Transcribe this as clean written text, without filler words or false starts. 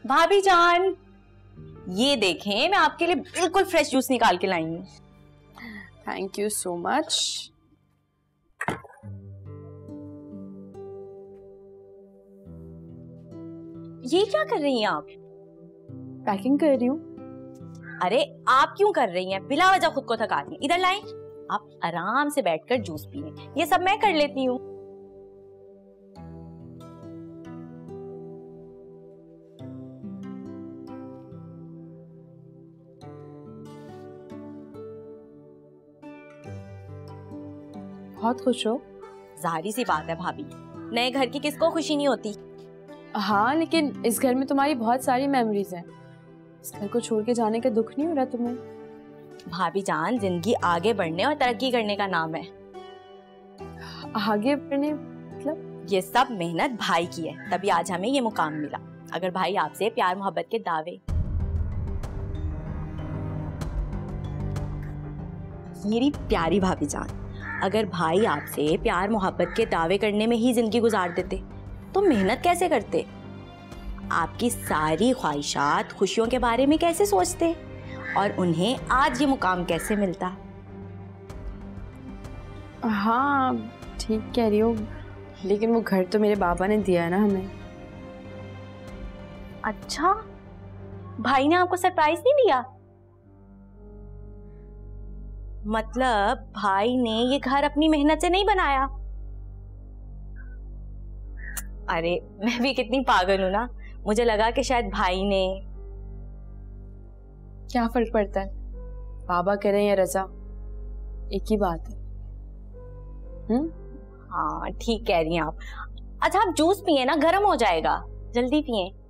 भाभी जान, ये देखें, मैं आपके लिए बिल्कुल फ्रेश जूस निकाल के लाई हूँ। Thank you so much. ये क्या कर रही हैं आप? पैकिंग कर रही हूँ। अरे आप क्यों कर रही हैं? बिला वजह खुद को थका रही हैं। इधर लाएं, आप आराम से बैठकर जूस पिए, ये सब मैं कर लेती हूँ। बहुत खुश हो? जाहिर सी बात है भाभी, नए घर की किसको खुशी नहीं होती। हाँ, लेकिन इस घर में तुम्हारी बहुत सारी मेमोरीज हैं। इस घर को छोड़ के जाने का दुख नहीं हो रहा तुम्हें? भाभी जान, जिंदगी आगे बढ़ने और तरक्की करने का नाम है। आगे बढ़ने मतलब? ये सब मेहनत भाई की है, तभी आज हमें ये मुकाम मिला। अगर भाई आपसे प्यार मोहब्बत के दावे, मेरी प्यारी भाभी जान, अगर भाई आपसे प्यार मोहब्बत के दावे करने में ही जिंदगी गुजार देते तो मेहनत कैसे करते? आपकी सारी ख्वाहिशात खुशियों के बारे में कैसे सोचते और उन्हें आज ये मुकाम कैसे मिलता? हाँ ठीक कह रही हो, लेकिन वो घर तो मेरे बाबा ने दिया है ना हमें। अच्छा, भाई ने आपको सरप्राइज नहीं दिया? मतलब भाई ने ये घर अपनी मेहनत से नहीं बनाया? अरे मैं भी कितनी पागल हूं ना, मुझे लगा कि शायद भाई ने। क्या फर्क पड़ता है, बाबा कह रहे हैं या रजा, एक ही बात है। हाँ ठीक कह रही हैं आप। अच्छा आप जूस पिए ना, गर्म हो जाएगा, जल्दी पिए।